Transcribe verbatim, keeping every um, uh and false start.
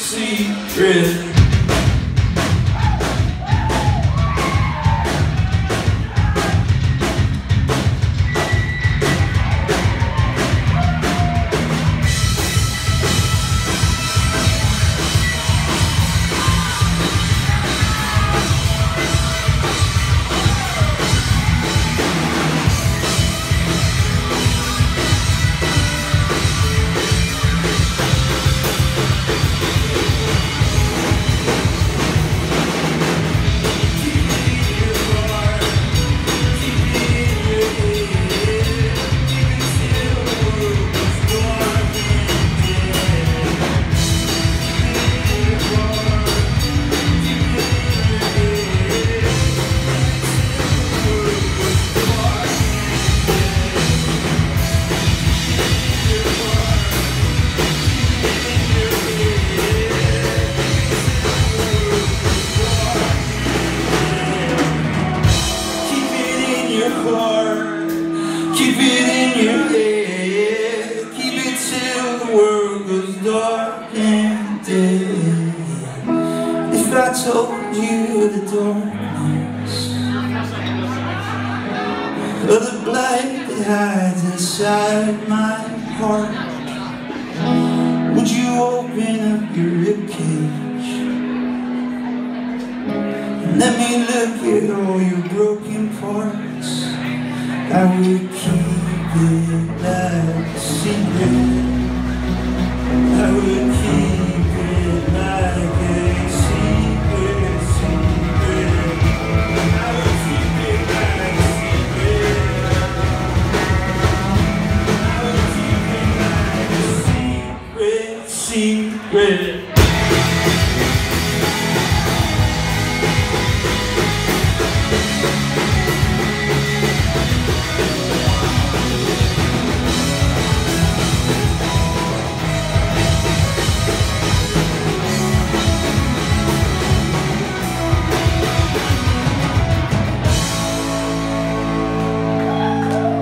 secret. Keep it in your head, keep it till the world goes dark and dead. If I told you the darkness of the blight that hides inside my heart, would you open up your ribcage and let me look at all your broken parts? I would keep it like a secret. I would keep it like a secret, secret. I would keep it like a secret. I would keep it like a secret, secret.